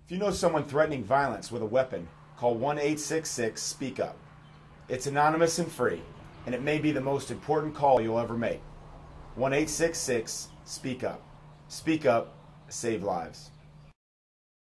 If you know someone threatening violence with a weapon, call 1-866-SPEAK-UP. It's anonymous and free, and it may be the most important call you'll ever make. 1-866-SPEAK-UP. Speak up, save lives.